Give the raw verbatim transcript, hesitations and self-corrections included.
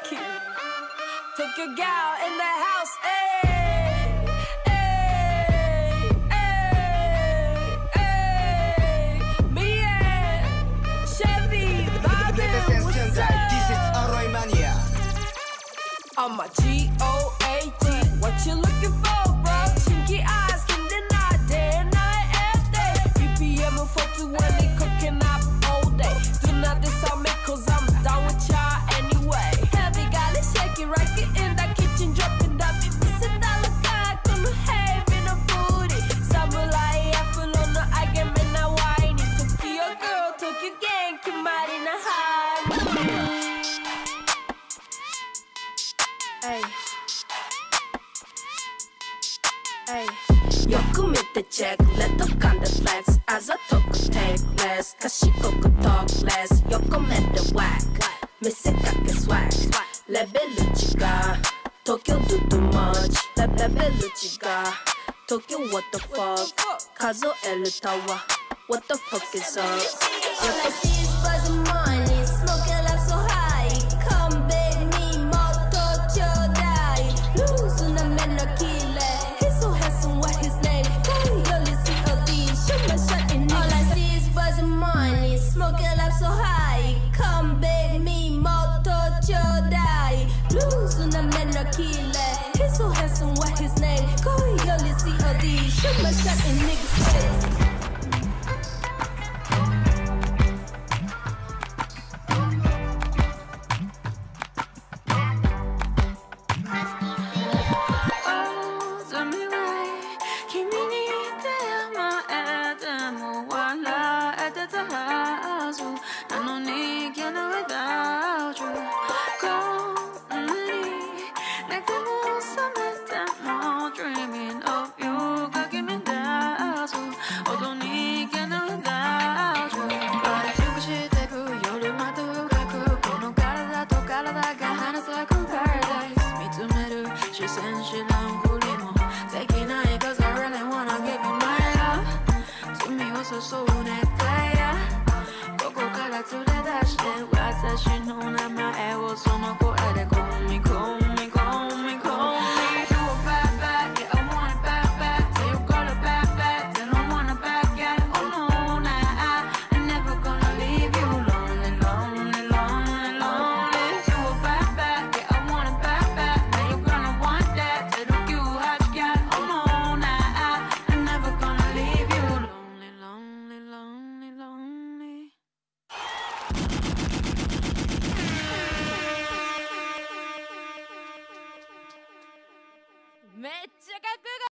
MISAKI. Took your gal in the house, ayy. Ayy, ayy, ayy. Me and Chevy, Bobby, what's up? This is Alloy Mania. I'm a G O A T. What you looking for, bro? Chinky eyes, can deny day and night every day. B P M four twenty, cooking up all day. Do not disarm me, cause I'm down with y'all anyway. Heavy got it shaking, right in that kitchen, dropping that. It's a dollar guy, gonna have in a booty. Samurai, I feel on the I get me now whiny. Took your girl, took your gang, come out in a high. Hey. Hey. よく見てチェックレッド感でフレックスあざとくテイクレス賢くトークレス横目でワック見せかけスワックレベル違う東京ドゥドゥマッチレベル違う東京 what the fuck 数えるタワー what the fuck is up All I see is buzz and money smoke it up so high come beg me もっとちょうだい lose な目のキレ He's so handsome what his name Go you see all these shoot my shot in All I see is buzz and money smoke it up so high come beg me もっとちょうだい lose な目のキレ He's so handsome what his name Go you see all these shoot my shot in niggas face そうねたやここから連れ出して私の名前をその声で Call me, call me, call me, call me You a bad bad, yeah I want it bad bad Say you got it bad bad, then I want it bad yeah Oh no, nah, I, I'm never gonna leave you lonely, lonely, lonely, lonely You a bad bad, yeah I want it bad bad Now you're gonna want that, say don't you hot got Oh no, nah, I, I'm never gonna leave you lonely, lonely, lonely, lonely めっちゃかっこよかった